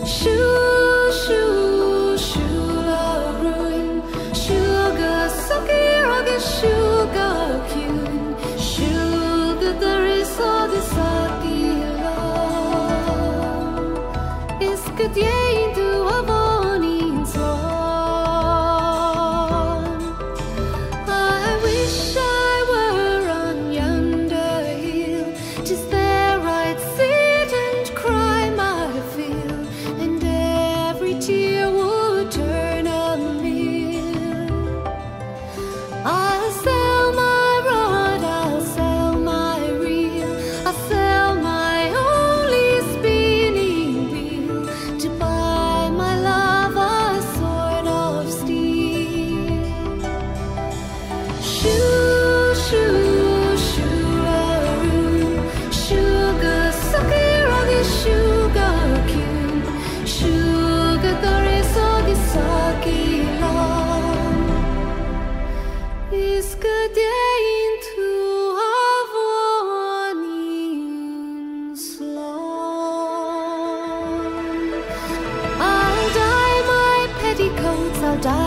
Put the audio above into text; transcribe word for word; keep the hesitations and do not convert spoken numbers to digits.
Shoo, shoo, shoo-la-roon. Sugar, sucky, rocky, sugar, cune. Sugar, there is all the sucky love. It's good, yeah, into a morning song. I wish I were on yonder hill, just there I'd sit and cry my fill, and every tear would turn a mill. I'll sell my rod, I'll sell my reel, I'll sell my only spinning wheel, to buy my love a sword of steel. Shoo, shoo, shoo-la-roon. Sugar, sucky, rocky, sugar, cune. Sugar, there is all the sucky love. Is good into a warning song. I'll dye my petticoats, I'll dye